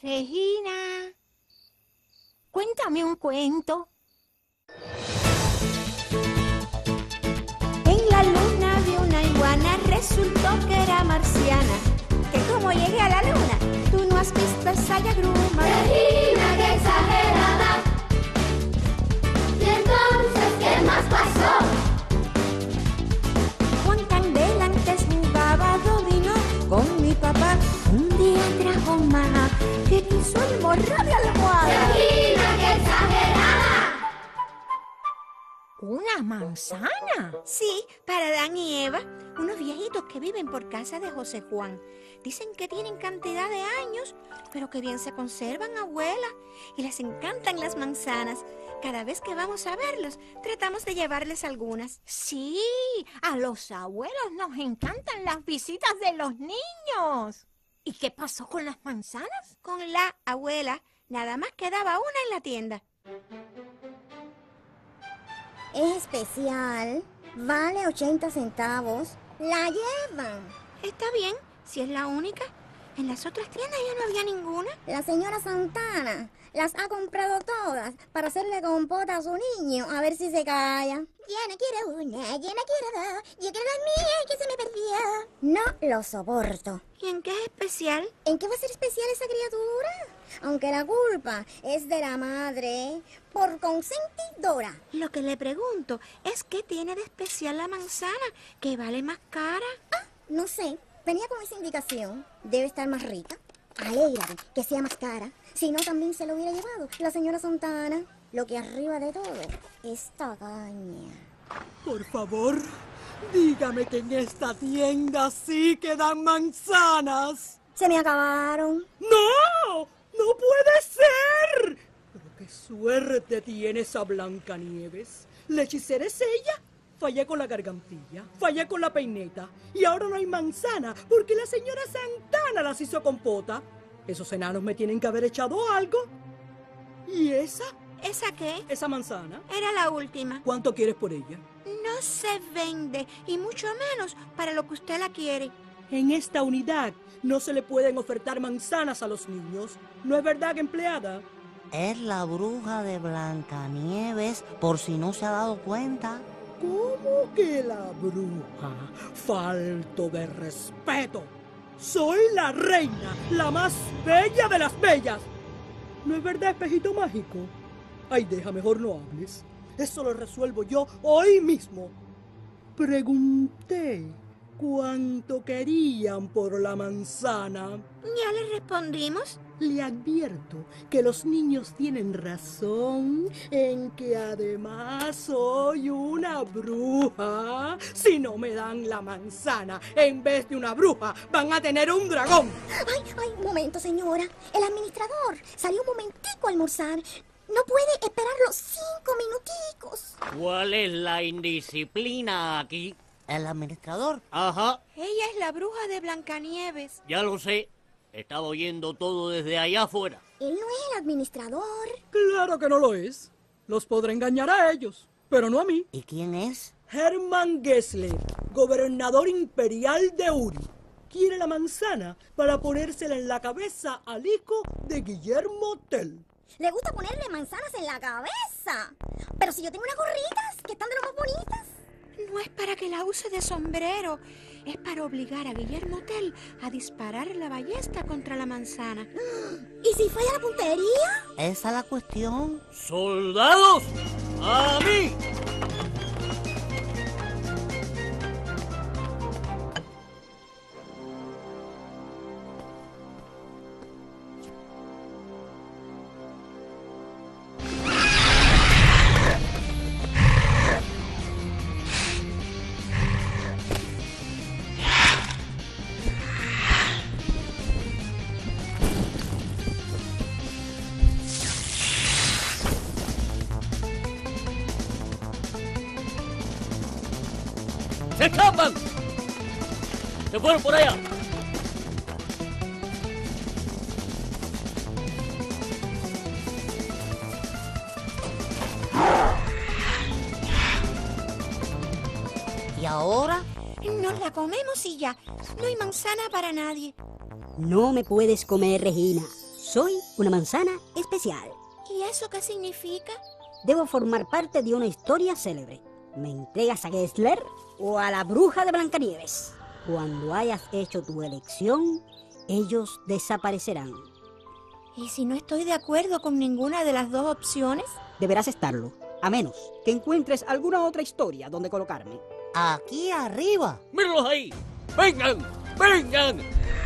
Regina, cuéntame un cuento. En la luna vi una iguana, resultó que era marciana. Que como llegué a la luna, tú no has visto esa yagruma. Regina, qué exagerada. ¿Y entonces qué más pasó? Juan Candela antes jugaba dominó con mi papá. Un día trajo un maja que quiso almorrar de almohada. Regina, qué exagerada. ¿Una manzana? Sí, para Adán y Eva, unos viejitos que viven por casa de José Juan. Dicen que tienen cantidad de años, pero que bien se conservan, abuela. Y les encantan las manzanas. Cada vez que vamos a verlos, tratamos de llevarles algunas. Sí, a los abuelos nos encantan las visitas de los niños. ¿Y qué pasó con las manzanas? Con la abuela, nada más quedaba una en la tienda. Es especial, vale 80 centavos. La llevan. Está bien, si es la única. En las otras tiendas ya no había ninguna. La señora Santana las ha comprado todas para hacerle compota a su niño, a ver si se calla. Ya no quiero una, ya no quiero dos, yo quiero la mía que se me perdió. No lo soporto. ¿Y en qué es especial? ¿En qué va a ser especial esa criatura? Aunque la culpa es de la madre, por consentidora. Lo que le pregunto es qué tiene de especial la manzana, que vale más cara. No sé, venía con esa indicación. Debe estar más rica. Alégrate que sea más cara. Si no, también se lo hubiera llevado la señora Santana. Lo que arriba de todo es tagaña. Por favor, dígame que en esta tienda sí quedan manzanas. Se me acabaron. ¡No! ¡No puede ser! Pero qué suerte tiene esa Blancanieves. La hechicera es ella. Fallé con la gargantilla, fallé con la peineta y ahora no hay manzana porque la señora Santana las hizo compota. Esos enanos me tienen que haber echado algo. ¿Y esa? ¿Esa qué? Esa manzana. Era la última. ¿Cuánto quieres por ella? No se vende, y mucho menos para lo que usted la quiere. En esta unidad no se le pueden ofertar manzanas a los niños. ¿No es verdad, empleada? Es la bruja de Blancanieves, por si no se ha dado cuenta. ¿Cómo que la bruja? Falto de respeto. Soy la reina, la más bella de las bellas. ¿No es verdad, espejito mágico? Ay, deja, mejor no hables. Eso lo resuelvo yo hoy mismo. Pregunté cuánto querían por la manzana. Ya le respondimos. Le advierto que los niños tienen razón en que además soy una bruja. Si no me dan la manzana en vez de una bruja, van a tener un dragón. Ay, un momento, señora. El administrador salió un momentico a almorzar. No puede esperar los 5 minuticos. ¿Cuál es la indisciplina aquí? ¿El administrador? Ajá, Ella es la bruja de Blancanieves. ya lo sé. Estaba oyendo todo desde allá afuera. Él no es el administrador. Claro que no lo es. Los podré engañar a ellos, pero no a mí. ¿Y quién es? Hermann Gessler, gobernador imperial de Uri. Quiere la manzana para ponérsela en la cabeza al hijo de Guillermo Tell. Le gusta ponerle manzanas en la cabeza. Pero si yo tengo unas gorritas que están de lo más bonitas. No es para que la use de sombrero, es para obligar a Guillermo Tell a disparar la ballesta contra la manzana. ¿Y si falla la puntería? Esa es la cuestión. ¡Soldados! ¡A mí! ¡Se escapan! ¡Se fueron por allá! ¿Y ahora? Nos la comemos y ya. No hay manzana para nadie. No me puedes comer, Regina. Soy una manzana especial. ¿Y eso qué significa? Debo formar parte de una historia célebre. ¿Me entregas a Gessler o a la bruja de Blancanieves? Cuando hayas hecho tu elección, ellos desaparecerán. ¿Y si no estoy de acuerdo con ninguna de las dos opciones? Deberás estarlo, a menos que encuentres alguna otra historia donde colocarme. Aquí arriba. ¡Mírenlos ahí! ¡Vengan! ¡Vengan!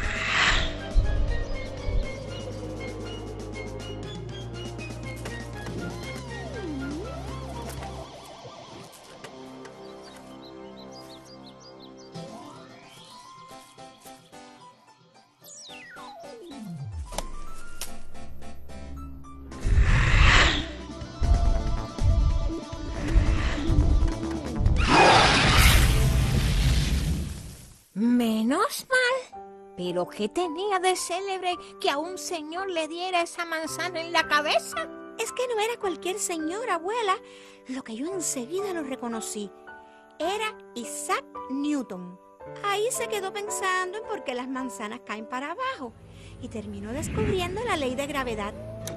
Menos mal. ¿Pero qué tenía de célebre que a un señor le diera esa manzana en la cabeza? Es que no era cualquier señor, abuela. Lo que yo enseguida lo reconocí. Era Isaac Newton. Ahí se quedó pensando en por qué las manzanas caen para abajo y terminó descubriendo la ley de gravedad.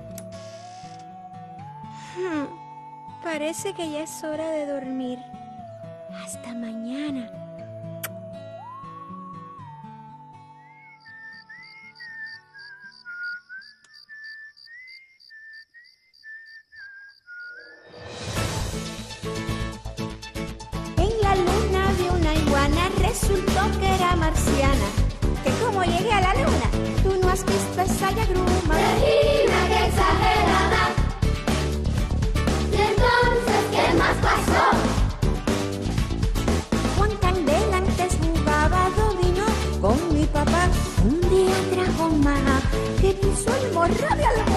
Parece que ya es hora de dormir. Hasta mañana. Resultó que era marciana, que como llegué a la luna, tú no has visto esa agruma. Regina, qué exagerada. Y entonces, ¿qué más pasó? Juan Candela antes jugaba dominó con mi papá. Un día trajo maja que puso el morro de